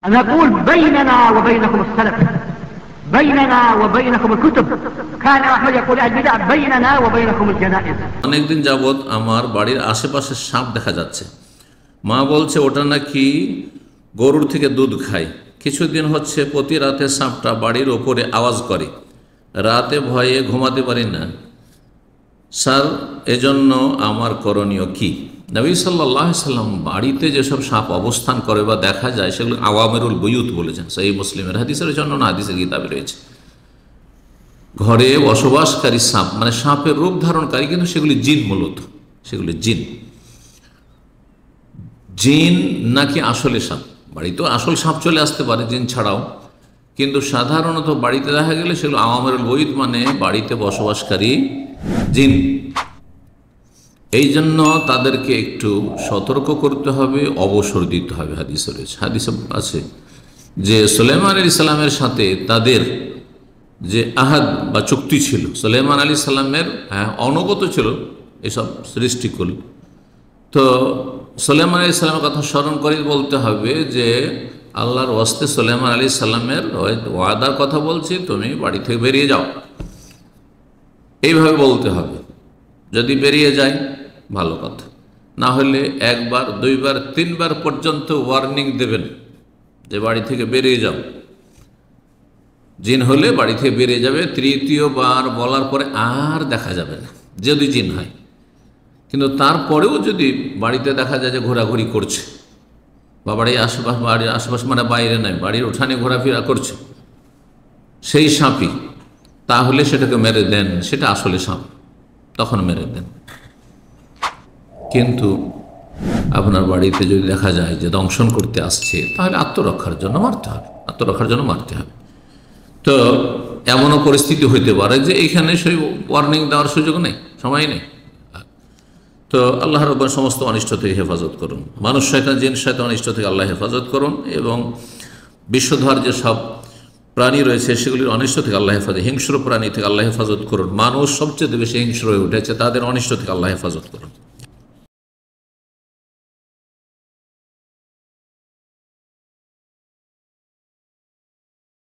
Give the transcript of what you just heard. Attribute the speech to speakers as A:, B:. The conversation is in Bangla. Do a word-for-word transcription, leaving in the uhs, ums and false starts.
A: نقول بيننا وبينكم السلف بيننا وبينكم الكتب كان أحمد يقول البدع بيننا وبينكم الجنائز
B: অনেকদিন যাবত আমার বাড়ির আশেপাশে সাপ দেখা যাচ্ছে। মা বলছে ওটা নাকি গরুর থেকে দুধ খায়। কিছুদিন হচ্ছে প্রতি রাতে সাপটা বাড়ির ওপরে আওয়াজ করে, রাতে ভয়ে ঘুমাতে পারি না স্যার, এজন্য আমার করণীয় কি? নবী সাল্লাল্লাহু আলাইহি সাল্লাম বাড়িতে যেসব সাপ অবস্থান করে বা দেখা যায় সেগুলো আওয়ামেরুল বুয়ুত বলেছেন। সহিহ মুসলিমের হাদিসের জন্য না হাদিসের কিতাবে রয়েছে। ঘরে বসবাসকারী সাপ মানে সাপের রূপ ধারণকারী, কিন্তু সেগুলি জিন, মূলত সেগুলি জিন। জিন নাকি আসলে সাপ? বাড়িতেও আসল সাপ চলে আসতে পারে জিন ছাড়াও, কিন্তু সাধারণত বাড়িতে দেখা গেলে সেগুলো আওয়ামেরুল বুয়ুত মানে বাড়িতে বসবাসকারী জিন। এই জন্য তাদেরকে একটু সতর্ক করতে হবে, অবসর দিতে হবে। হাদিসে রয়েছে, হাদিসে আছে যে সুলাইমান আলাইহিস সালামের সাথে তাদের যে আহাদ বা চুক্তি ছিল, সুলাইমান আলাইহিস সালামের অনুগত ছিল এসব সৃষ্টিকুল। তো সুলাইমান আলাইহিস সালামের কথা স্মরণ করে বলতে হবে যে আল্লাহর ওয়াস্তে সুলাইমান আলাইহিস সালামের ওয়াদার কথা বলছি, তুমি বাড়ি থেকে বেরিয়ে যাও, এইভাবে বলতে হবে। যদি বেরিয়ে যায় ভালো কথা, না হলে একবার দুইবার তিনবার পর্যন্ত ওয়ার্নিং দেবেন যে বাড়ি থেকে বেরিয়ে যাও। জিন হলে বাড়ি থেকে বেরিয়ে যাবে, তৃতীয়বার বলার পরে আর দেখা যাবে না যদি জিন হয়। কিন্তু তারপরেও যদি বাড়িতে দেখা যায় যে ঘোরাঘুরি করছে বা বাড়ির আশেপাশ বাড়ির আশেপাশ মানে বাইরে নয়, বাড়ির উঠানে ঘোরাফেরা করছে সেই সাপই, তাহলে সেটাকে মেরে দেন, সেটা আসলে সাপ, তখন মেরে দেন। কিন্তু আপনার বাড়িতে যদি দেখা যায় যে দংশন করতে আসছে, তাহলে আত্মরক্ষার জন্য মারতে হবে, আত্মরক্ষার জন্য মারতে হবে। তো এমনও পরিস্থিতি হইতে পারে যে এইখানে সেই ওয়ার্নিং দেওয়ার সুযোগ নেই, সময় নেই। তো আল্লাহ রাব্বুল সমস্ত অনিষ্ট থেকে হেফাজত করুন, মানুষ শয়তান জিন শয়তান অনিষ্ট থেকে আল্লাহ হেফাজত করুন, এবং বিশ্বধর যে সব প্রাণী রয়েছে সেগুলির অনিষ্ট থেকে আল্লাহ হেফাজত, হিংস্র প্রাণী থেকে আল্লাহ হেফাজত করুন। মানুষ সবচেয়ে বেশি হিংস্র হয়ে উঠেছে, তাদের অনিষ্ট থেকে আল্লাহ হেফাজত করুন।